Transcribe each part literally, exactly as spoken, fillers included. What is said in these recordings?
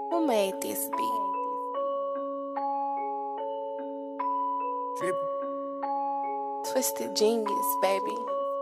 Who made this beat? Drippy. Twisted Genius, baby.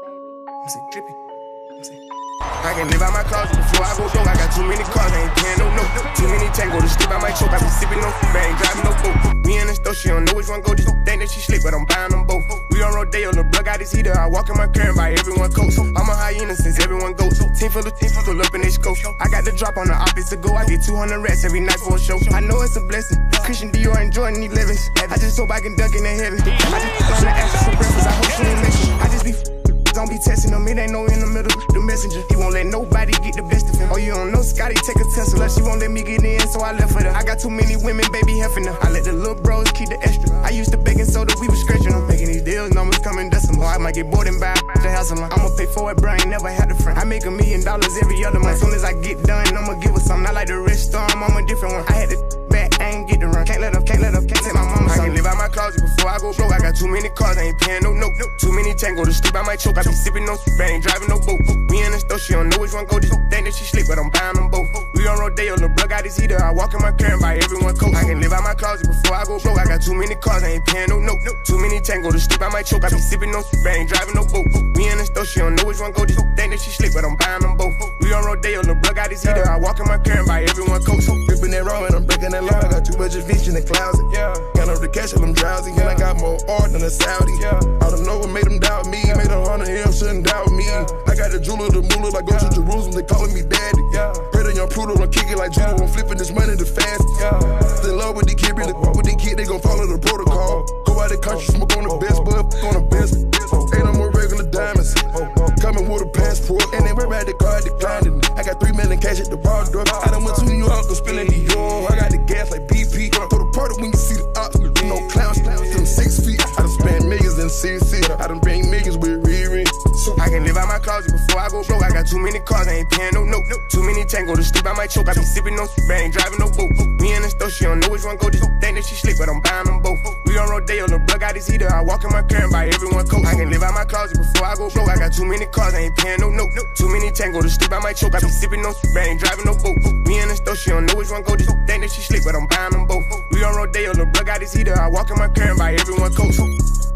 I'm saying drippy. I'm saying. I can live out my closet before I go broke. I got too many cars, I ain't paying no note. Too many tango to sleep, I might choke. I be sipping no food, I ain't driving no boat. Me in the store, she don't know which one go. Just think that she sleep, but I'm buying them both. We on Rodeo, the plug got his heater. I walk in my car and buy everyone coats. I'm a hyena since everyone goes. Team full of team full up in they scope. I got the drop on the office to go. I get two hundred rats every night for a show. I know it's a blessing. Christian Dior and Jordan elevens. I just hope I can duck in the heaven. I just on the ashes for breakfast. I hope she ain't missing. I just be don't be testing him, it ain't no in the middle, the messenger. He won't let nobody get the best of him. Oh, you don't know Scotty, take a Tesla. She won't let me get in, so I left for her. I got too many women, baby, heffing her. I let the little bros keep the extra. I used to baking soda, we was scratching them. Making these deals, numbers coming decimal. I might get bored and buy the house alone. I'ma pay for it, bro, I ain't never had a friend. I make a million dollars every other month. As soon as I get done, I'ma give her something. I like the rich storm, I'm a different one. I had to back, I ain't get the run. Can't let up, can't let up, can't take my mama. I can live out my closet before I go broke. I got too many cars, I ain't paying no note. Too many tango to sleep, I might choke. I be sipping no soup, I ain't driving no boat. Me in the store, she don't know which one go. Just think that she sleep, but I'm buying them both. We on Rodeo, the plug got his heater. I walk in my car and buy everyone coat. I can live out my closet before I go broke. I got too many cars, I ain't paying no note. Too many tango to sleep, I might choke. I be sipping no soup, I ain't driving no boat. Me in the store, she don't know which one go. Just think that she sleep, but I'm buying them both. We on Rodeo, the plug got his heater. I walk in my car and buy everyone coat. Ripping that raw and I'm breaking that law. I got too much vision in the closet. Yeah. Got up the cash and I'm drowsy. And I got more art than a Saudi. Yeah. I don't know what made them doubt me. Made a hundred him, shouldn't doubt me. Yeah. I got the jeweler, the moolah. I go Yeah. to Jerusalem, they calling me daddy. Yeah. Pray to young Pluto, I'm kicking like judo. I'm flipping this money the fastest. Yeah. Still in love with the kid, really fuck with the kid, they gon' follow the protocol. Go out the country, smoke on the best, but fuck on the best. Ain't no more regular diamonds. Coming with a passport, and they wear out the car, declined it. I got three million cash at the bar door. I done went to New York, I'm spilling the euro. I got the gas like B P. Go to party when you see the ops, you know clowns, them six feet. I done spent millions in C C. I done bring millions with Riri. I can live out my closet before I go broke. I got too many cars, I ain't paying no note. Too many tango to sleep, I might choke. I be sipping no soup, I ain't driving no boat. Me in the store, she don't know which one go. Just think that she sleep, but I'm buying them both. We on Rodeo, the plug got his heater. I walk in my car and buy everyone coat. I can live out my closet before I go broke. I got too many cars, I ain't paying no note. Too many tango to sleep, I might choke. I be sipping no soup, I ain't driving no boat. Me in the store, she don't know which one go. Just think that she sleep, but I'm buying them both. We on Rodeo, the plug got his heater. I walk in my car and buy everyone coat.